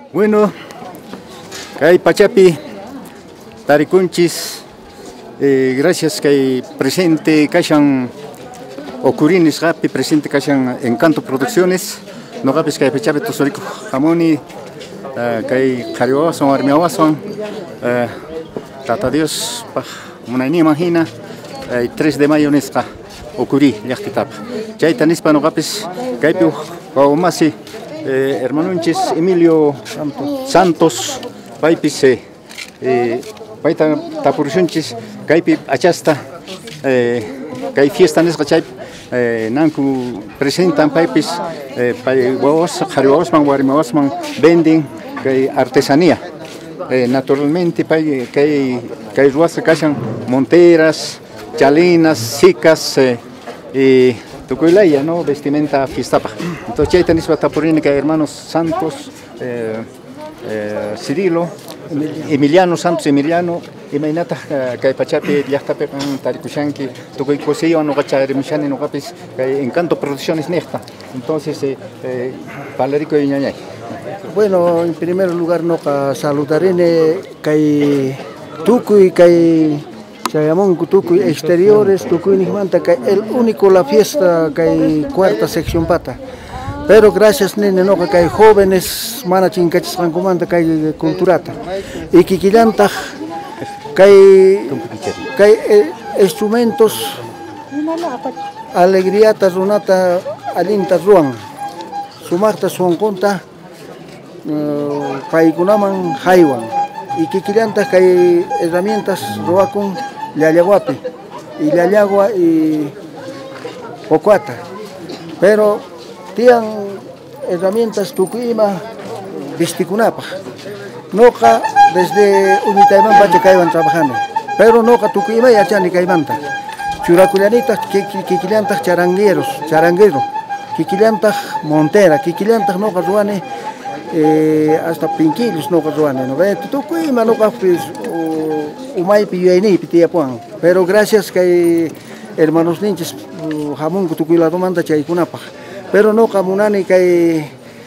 Bueno, kay pachapi tarikunchis gracias kay presente kashan ocurrinis rapi presente kashan Encanto Producciones no rapis kay pachapi tosorico jamoni kay kariwasan armiawasan tata Dios pa munani imagina 3 de mayo nesqa ocurri llaqtitap chayta nispa no rapis kaypi wawamasi hermanunchis Emilio Santos paypis payta tapurishunchis kaypi achasta kay fiesta nisqa chay nanku presentan paypis pay wawas qhariwawasman warmiwasman vending kay artesanía naturalmente pay kay ruwasqa kashan monteras chalinas sicas y tukuylaya no vestimenta fiestapa. Entonces chayta nispa tapurini kay hermanos Santos Cirilo Emiliano Santos Emiliano imaynata kay pachapi llaqtapi tarikushanki tukuy kusiwan nuqa rimishani nuqapis kay Encanto Producciones nexta. Entonces palarico ñañay. Bueno, en primer lugar nuqa saludarine kay tukuy kay Chayamón tukuy exteriores tukuy nijmanta kay el único la fiesta kay cuarta sección pata. Pero gracias nene no kay jóvenes mana chinkachisqankumanta kay culturata. Y kikillantaq kay instrumentos alegriata runata allinta ruan. Sumaqta suwankunta paykunaman haywan. Y kikillantaq kay herramientas ruakun Llallaghuapi y Llallagua y Ocuata. Pero tienen herramientas tukuima vistikunapa. Noqa desde Unitayman pacha kaywan trabajando. Pero noqa tukuima yachani kaymanta. Churakullanita kikillantaq charanguero. Kikillantaq montera, kikillantaq noqa ruane hasta pinquilos noqa ruane. No ve tukuima noqa pues umaypi yuyaynipi tiyapuan. Pero gracias kay hermanos ninchis hamunku tukuyladomanta chaykunapaq. Pero noqa munani kay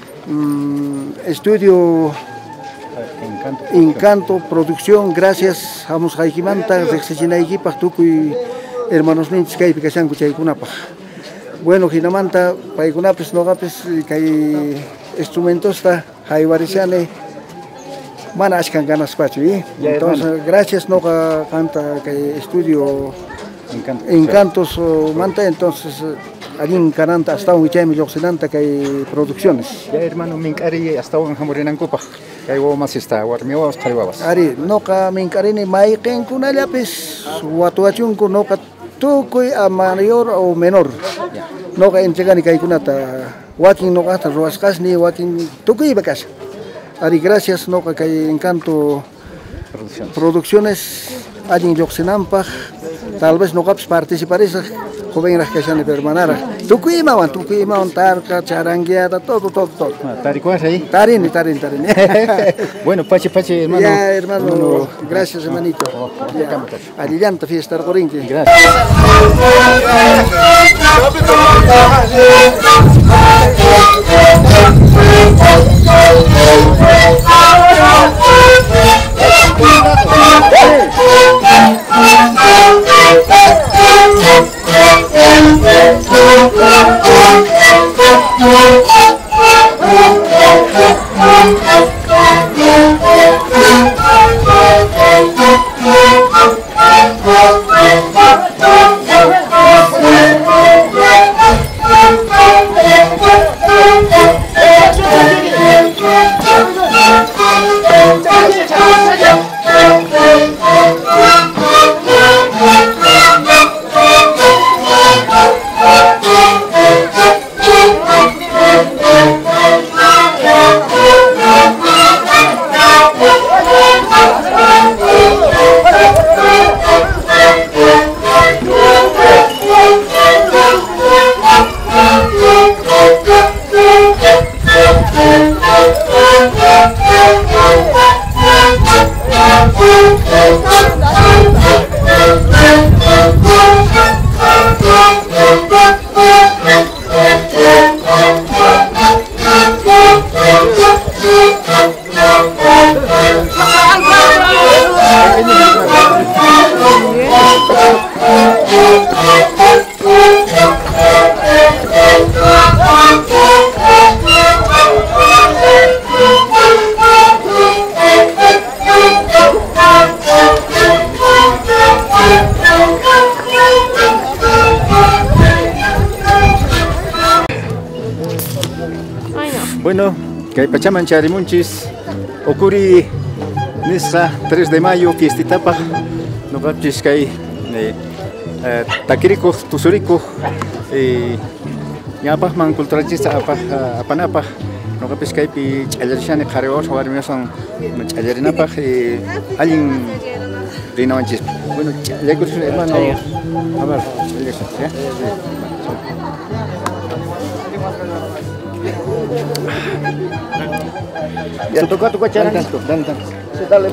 estudio Encanto Producción gracias hamus haykimanta riqsichinaykipak tukuy hermanos ninchis kaypi kashanku chaykunapaq. Bueno hinamanta paykunapis noqapis kay instrumentosta haywarishani mana ashkan ganaspachu. Entonces gracias noqa canta kay estudio Encantos manta entonces allin kananta hasta un wichaymi lluqsinanta kay producciones. Ya hermano mink'ari astawan hamurinankupak kay wawamas warmiwawas qhariwawas. Ari noqa mink'arini mayqinkunallapis watuwachunku noqa tukuy a mayor o menor. Noqa entregani kaykunata wakin noqata ruwasqasni wakin tukuypa kasha. Ari gracias noqa kay Encanto Producciones allin lluqsinanpaq tal vez noqapis participarisaq jovenraq kashani permanara tukuyman tarqa charangueada todo. ¿Tarikuas ahí? Tarini. Bueno, pache hermano. Ya hermano, gracias hermanito. Allillanta fiesta qorinki. Gracias. kay pachaman charimunchis ocurri nisqa 3 de mayo fiestitapaq nuqapchis kay takirikuq tusurikuq ñapaqman culturalchista apanapaq nuqapis kaypi ch'allarishani qhariwaq warmisan ch'allarinapaq allin rinawanchis. Bueno, ch'allaykuchus hermano. A ver, ya toca charanguito. Dale.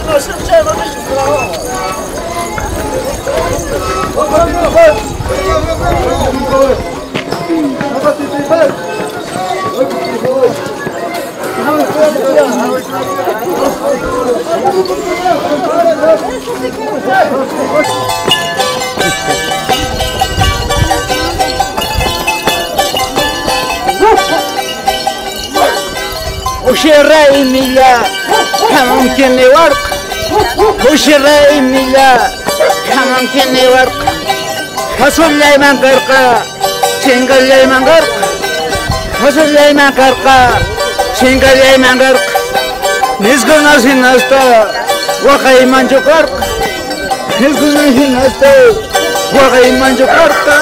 Ushira Emilia, come on, can they work? Ushira Emilia, come on, can they work? Hasulay Mangarka, Singalay Mangark, Hasulay Mangarka, Singalay Mangark, Nisgunas in Asta, Wakai Manjukark, Nisgunas in Asta, Wakai Manjukarka.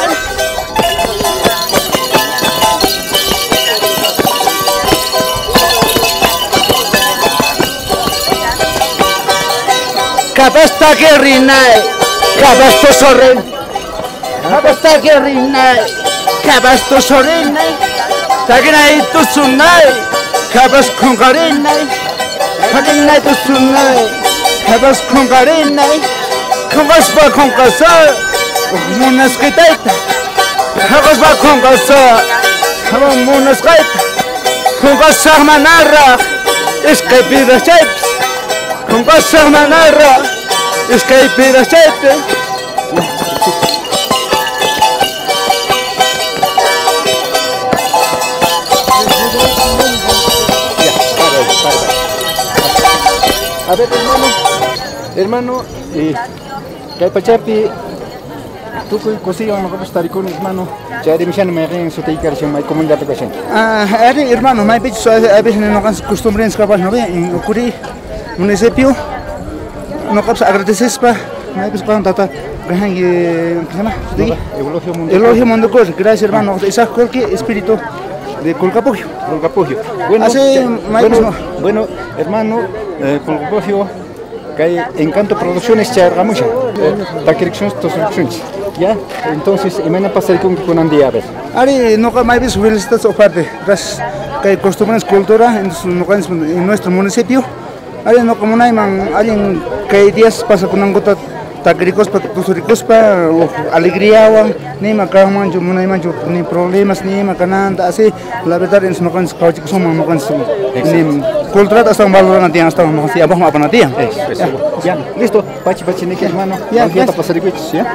Capasta que rinai, capasto sorren, capasta que rinai, capasto sorrenai, taginai tu sunai, capas congarinai, taginai tu sunai, capas congarinai, capas pa concasa, munas kitaita, capas pa concasa, capas munas kaita, concasa manarra, escapida shapes. Con cosa manarra, es que hay pedacete. A ver, hermano, Kaipachapi, tú cosillo no como estar con hermano, ya de misión me ven su teicaración, hay comunidad pequeña. Hermano, me picho a veces no can costumbre en escapar, no ve, en ocurrir. Municipio no capaz agradeces pa me pues para tata gahan ¿qué se llama? Elogio mundo cor gracias hermano esa cualquier espíritu de Colcapogio. Bueno hermano Colcapogio que hay Encanto Producciones chargamucha la dirección de soluciones ya entonces y me pasar con Andy a ver ari no que me felicitas parte gracias que hay costumbres cultura en nuestro municipio. Alguien no como alguien que días pasa con un gota tagricos para tus ricos para alegría ni macaman yo ni problemas ni macananda así la verdad es no can cauchi somos no can ni cultura hasta un valor nanti hasta no hacía vamos a panatia ya listo pachi ni que hermano ya para pasar ricos ya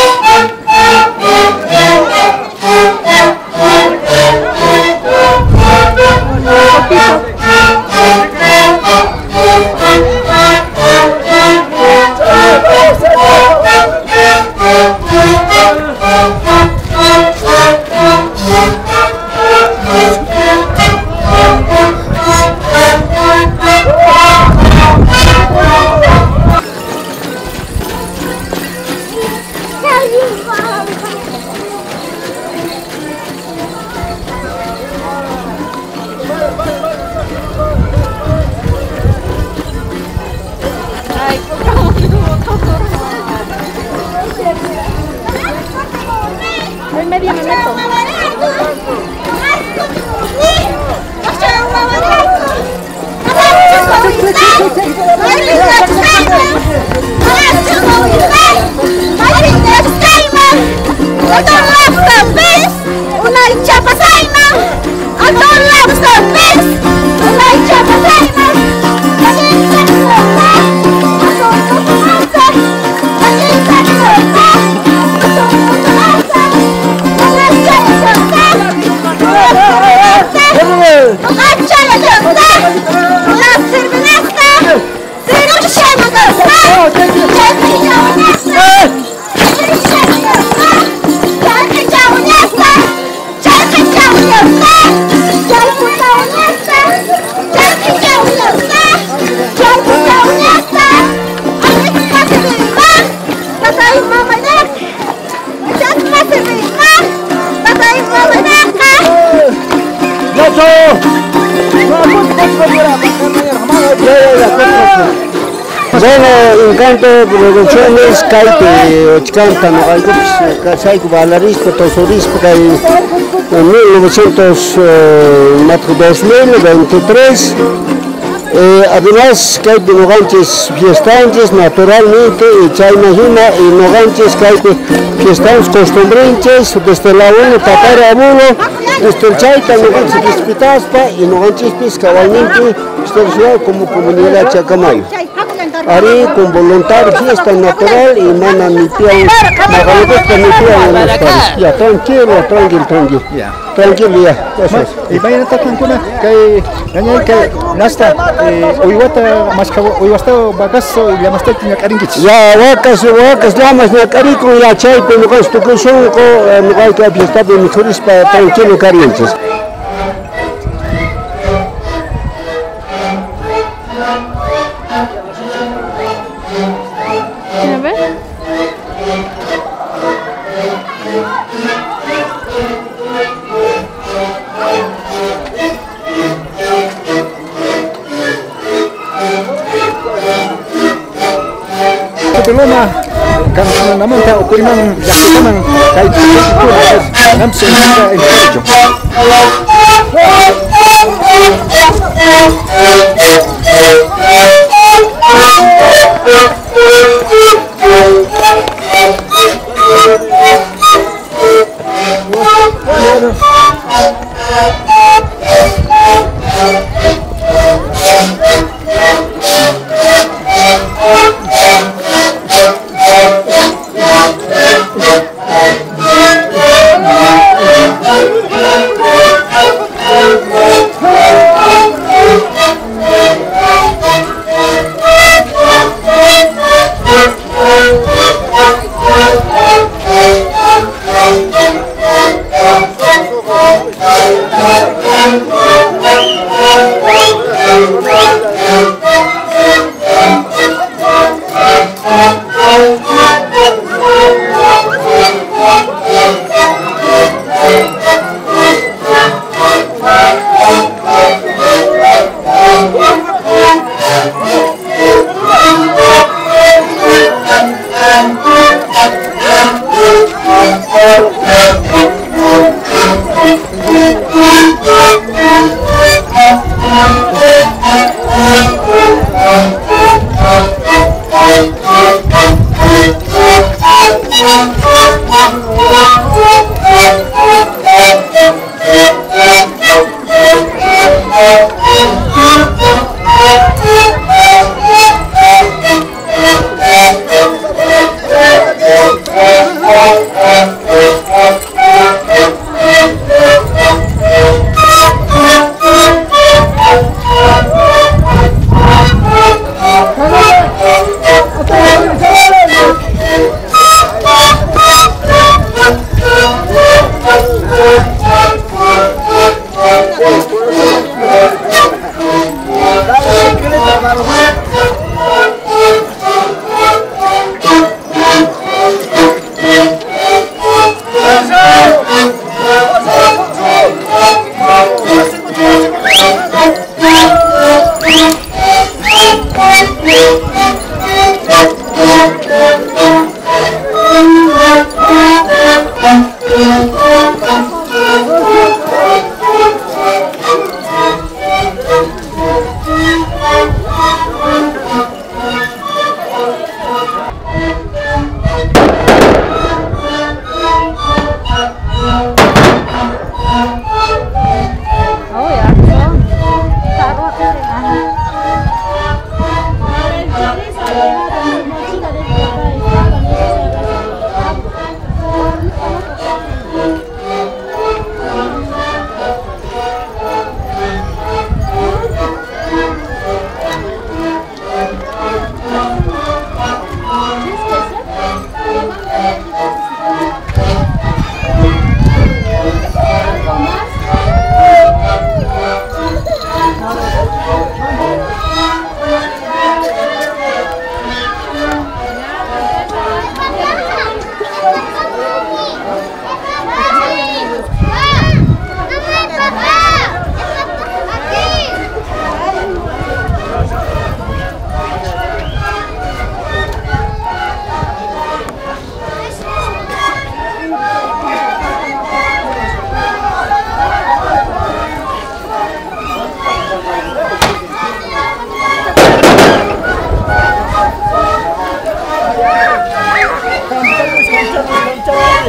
Bueno, Encanto Producciones, Caipe, Ochicanta, Nogalcos, Saico Balarisco, Tosorisco, en 2023, Además, que hay noganches fiestantes naturalmente, y chay imagina, y noganches que hay fiestados costumbrinches, desde la uno, tapar abuelo, desde el chaita, noganches pispitaspa, y noganches cabalmente, ciudad como comunidad Chacamayo. Ari con voluntad, fiesta natural y mana mi pie, ya tranquilo. Tranquilo ya, eso es. Y mañana está tranquila, que nasta, hoy basta bagazo y ya más tiene caringuich. Ya vacas, llamas de carico y la chay, pero no esto que son, no hay que fiesta de mejores para tranquilo cariños. Loma karena namun tak ukuran jakitan kait itu nampak itu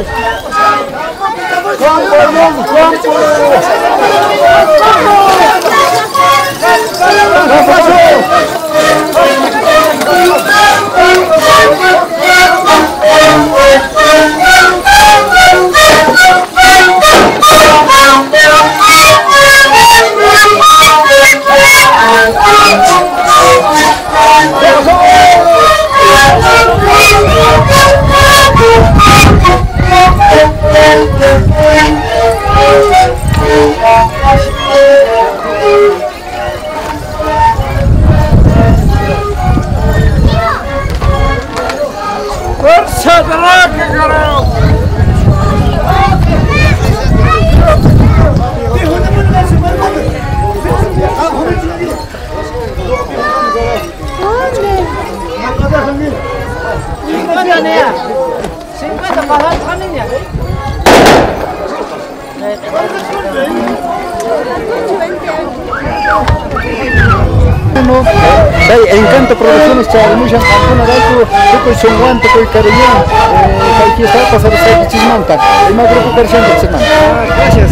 Encanto Producciones Charimushan, Ancuna Raico, Tucoy Songuan, Tucoy Cariñón, aquí está pasar esta Chismanta, el más grupo versión de Chismanta. Gracias.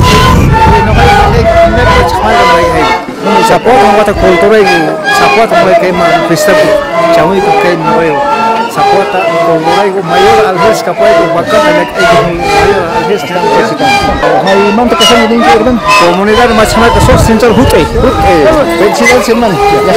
Zapuata mata cultura y zapuata muy quema festival chamuy ko kay nuevo zapuata cultura y mayor al vez capaz de bacana mayor al vez Hay manta que se me dice urban comunidad machama que sos central hute vencido semana.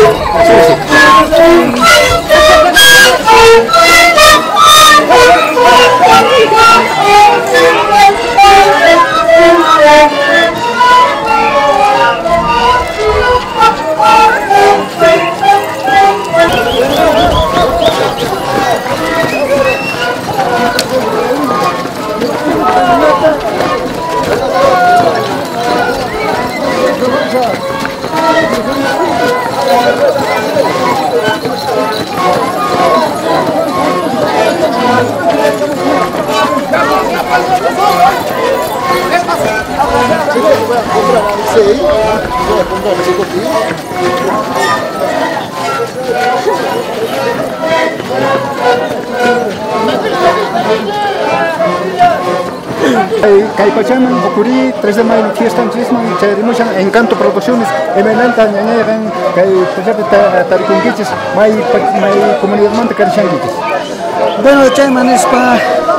Caipachaman, Ocurrí, 3 de mayo, fiesta en Chisman, Charimushan, Encanto Producciones, Emenanta, Ñañayan, Taricunquiches, May Comunidad Manta, Carishanquiches. Bueno, Chayman es para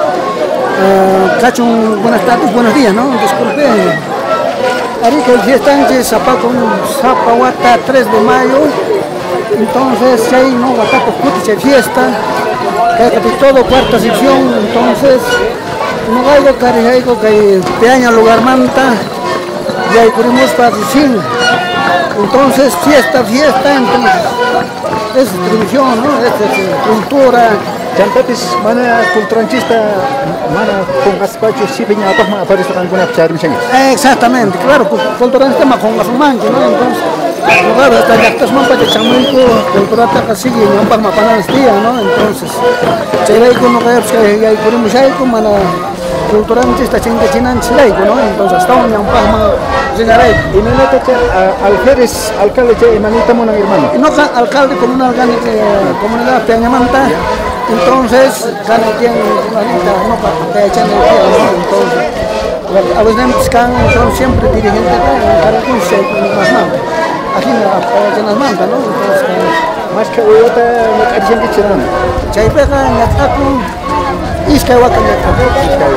Cachun, buenas tardes, buenos días, ¿no? Disculpe. Ahorita el fiesta en Zapahuata, 3 de mayo, entonces si hay no Guatapo Cutiche fiesta, que todo cuarta sección, entonces no hay algo que peaña lugar manta, y hay currimos para decir, entonces fiesta, entonces es tradición, ¿no? Es cultura. Champepis, mana culturanchista, mana con gaspacho, si piña a aparecer alguna charmichen. Exactamente, claro, culturanchista más con gaspacho, ¿no? Entonces, claro, hasta ya estás más para chamuico, culturata casi y no para mapanas día, ¿no? Entonces, se ve como que hay currimos ahí como mana culturanchista chingachinan chilaico, ¿no? Entonces, estamos en un palma Zingaray. Y me nota que alférez, alcalde, y manita mona hermano. No, alcalde comunal, comunidad Peñamanta. Entonces, cada quien no para echar el entonces, a veces entonces siempre dirigente para que se más manta, aquí en las mantas, ¿no? Entonces, más que otra no carecen de chirán. Chaypega en Yatacu, Iscahuaca en Yatacu.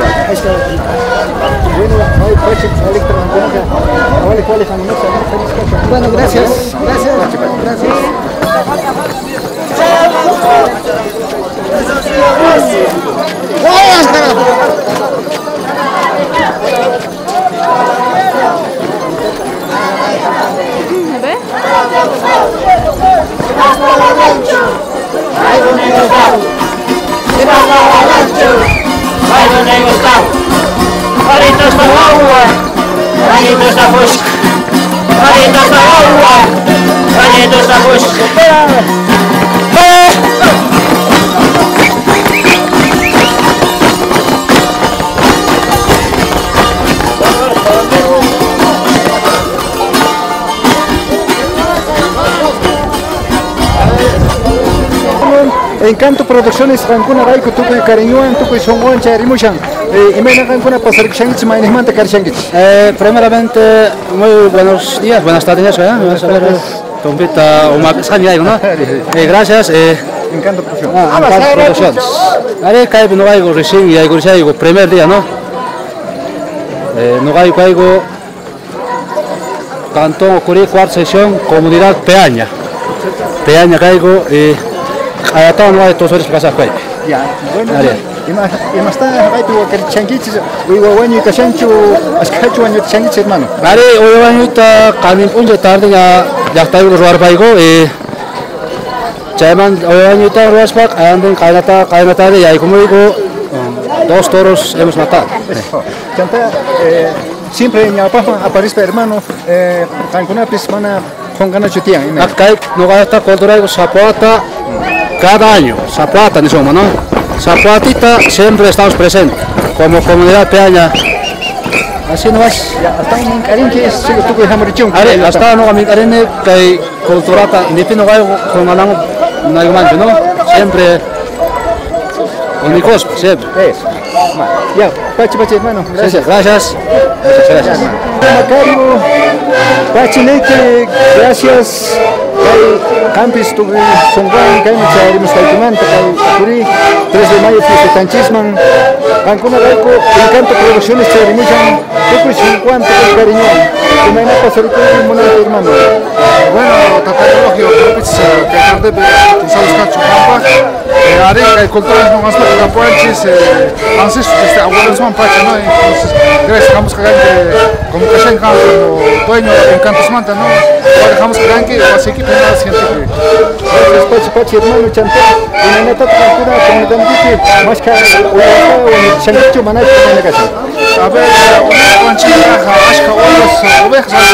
Bueno, hoy coche electrónica, ¿cuáles son los bueno, gracias. Ahorita está agua, ahorita está fusca, ahorita está agua, ahorita está fusca. Encanto Producciones, Ancuna Raico, Tucoy Cariñón, Tucoy Songuan, Charimushan. Primeramente, muy buenos días, buenas tardes, Tompita Omar Sanyai, ¿no? Gracias. Encanto Producción. Encanto Producciones. Haré que no hay recién y hay primer día, ¿no? No hay algo Cantón Ocurrí cuarta sesión Comunidad Peaña. Peaña caigo y allá no hay todos los casas que ya, bueno. Y más está ahí tu que changuiches, uiwaño y cachancho, ascacho año changuiches hermano. Vale, uiwaño está camin punje tarde ya está el lugar paigo y Chairman uiwaño está lugar pak anden kainata de ahí como digo 2 toros hemos matado. Chanta siempre mi papá aparece hermano alguna semana con ganas de tiempo. Acá no gasta cultural Zapata cada año, Zapata ni somos, ¿no? Zapatita siempre estamos presentes como comunidad peaña. Así no es. Hasta un cariño que es tú que dejamos rico. Hasta no mi cariño que culturata ni pino gallo con algo no hay mancho, ¿no? Siempre únicos, siempre. Eso. Ya, pachi hermano. Gracias. Gracias. Macario, Pachineque, gracias. Campis tu Songwan, Kai Micharimos Kaikimanta, Kai Kuri, 3 de mayo fiesta Tanchisman, Cancuna Gaico, Encanto Producciones Charimuchan, Tuku 50 cariño, que me han pasado con un hermano. Bueno, tatarologio, que tarde pensamos cacho campa, haré que culturas no más para capuanches, antes abuelos son pacha, ¿no? Entonces, dejamos que como que se encanto, dueño Encantos Manta, ¿no? Dejamos que así que tenga gente que pachi hermano chanta, y me nota cultura como también más que o chancho maná en la casa. A ver, una guanchina caja, asca otras ovejas así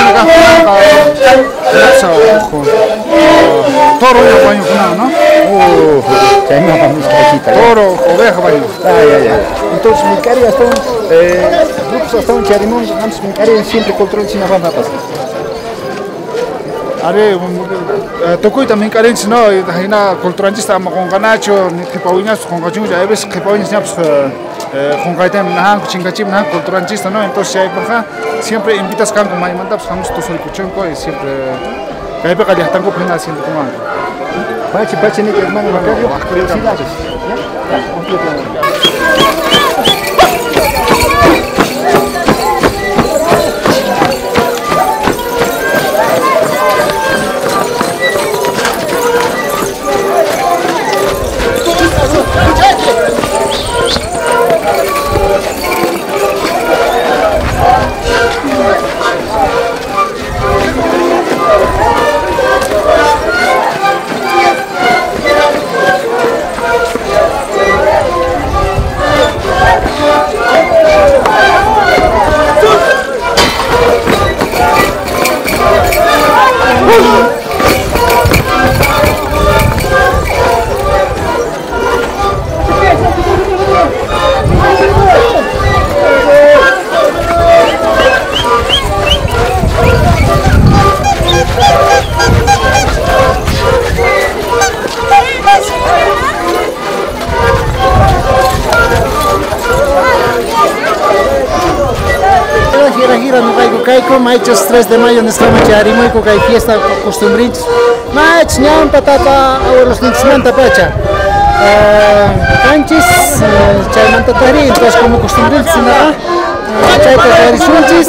caja. Toro ya baño ¿no? Chaima vamos cachita. Toro, oveja baño. Entonces mi cari hasta grupos hasta un charimón, antes mi cari siempre control sin nada pasa. Are tokoi también carencia no hina culturalista con ganacho ni que pauinas con gachun ya ves que pauinas ya con gaitem na chingachim na culturalista no entonces hay baja siempre invitas can con mai mandap estamos todos el cuchenco y siempre hay que ya están con haciendo como pachi ni hermano Macario curiosidades Maichos 3 de mayo nuestra macharimo y hay fiesta costumbristas. Mach ñam patata abuelos nitzmanta pacha. Canchis chaymanta tari entonces como costumbristas nada. Chayta tarisunchis.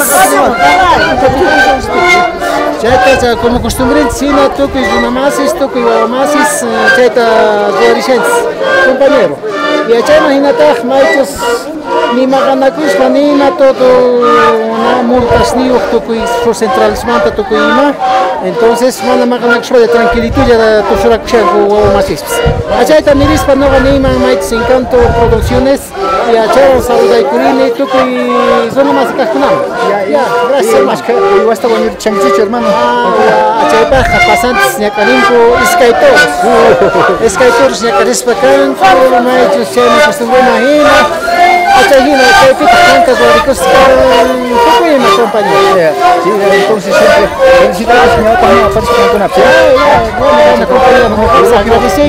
Chayta como costumbristas sino toque junamasis toque guamasis chayta dorisens compañero. Y allá imagínate maichos ni maganakus panina todo una multas ni toque centralismanta toque ima entonces mana maganakus de tranquilito ya tu sura o masis allá también es para no anima maichos Encanto Producciones y allá saluda y curini toque zona más cascuna ya gracias más que yo hasta venir chanchicho hermano allá baja pasantes ya carimpo escaitos ya carispa can maichos se me costumbre imagina Achayina, que pita tantas horicos, ¿qué me acompaña? Sí, entonces siempre felicitamos señor cuando aparece con una fiesta. Me acompaña, no agradecer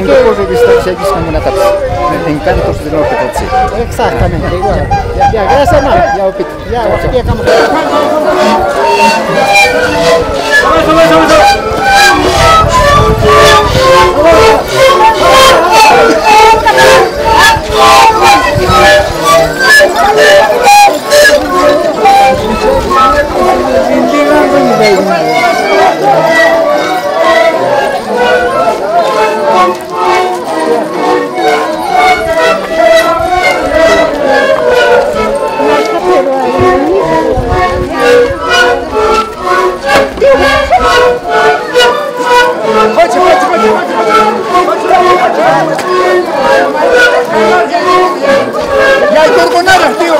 que encantos del norte de Chile. exactamente, igual. Ya, gracias, hermano. Ya, Opito. Ya, vamos. Ya hay turbonadas, tío,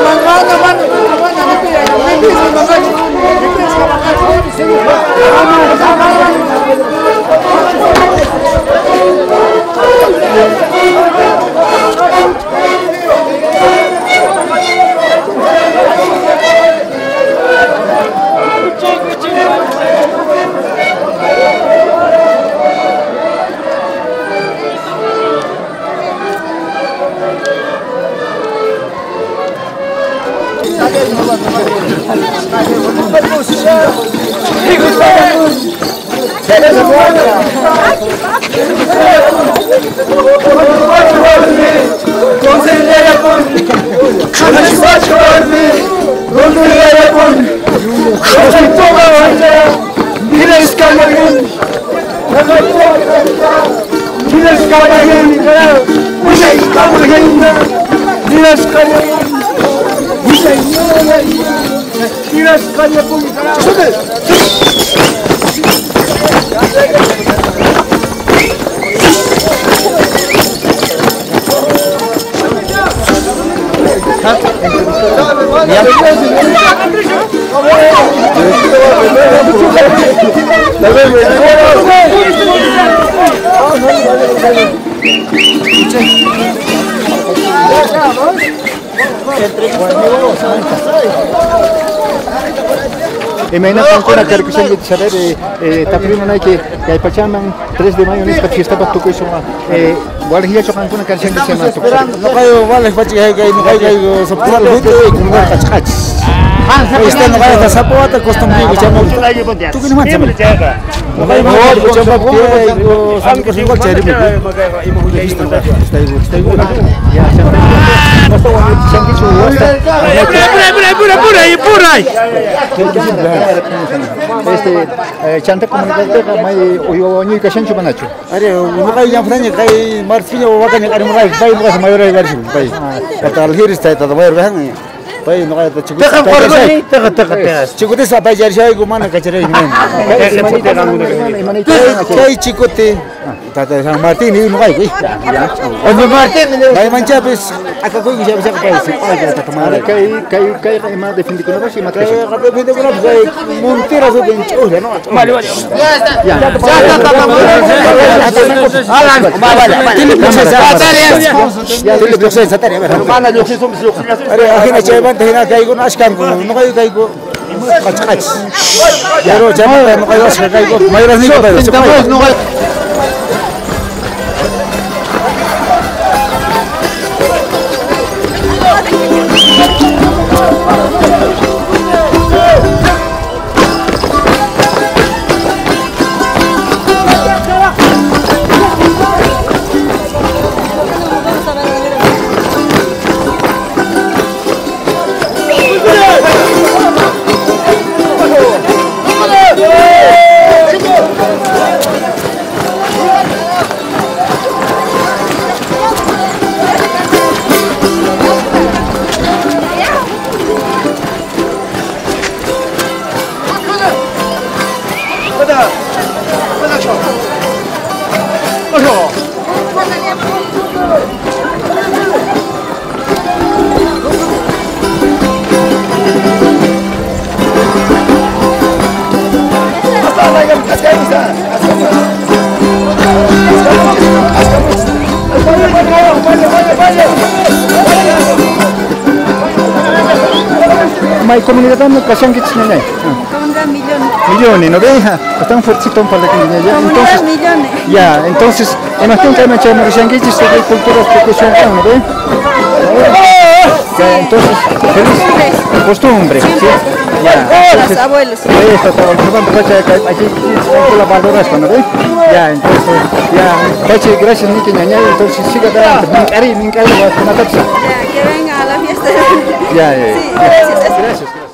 Imagínate con una caracterización de saber, también hay que hay pachaman 3 de mayo en esta fiesta para tu queso. Guardia chocan con una canción que se llama esperando, no caigo, vale, no soportar el juicio y con una cachacach. Este no vaya a zapote, costumbre que llama. ¿Tú qué no más llamas? No vaya a llama porque algo igual chévere. Está igual. Ya, no está bueno, se han dicho chanta comunidad mai oyo que chancho manacho. Are, no hay ya franja kai marfillo wa kan ari murai bai muka mayor ai garsi bai. Kata alhir está todo mayor bang. Bai no kata chiku. Chiku te sabai jar shai gumana kachere men. Kai chiku te tata San Martín ni no kai. Ojo Martín. Bai mancha pues aka koi bisa kai sipai kata tomar. Kai ma defendi con una cima kai defendi con una kai montera so ben chole no. Mali mali. Ya ¿May comunidad no pasan que tiene ahí? Comunidad millones. Millones, ¿no ves? Están fuertecitos para la comunidad. Comunidad millones. Ya, entonces, imagino que me echan los yanguiches de culturas que son, ¿no ves? Ya, entonces, feliz. Costumbre, ¿sí? Ya. Los abuelos. Esto, aquí la valoras, ¿no ves? Ya, entonces, ya, gracias, Niki Ñañay, entonces siga adelante, mi cari, Ya, que venga a la fiesta. Ya, Sí, gracias. Gracias.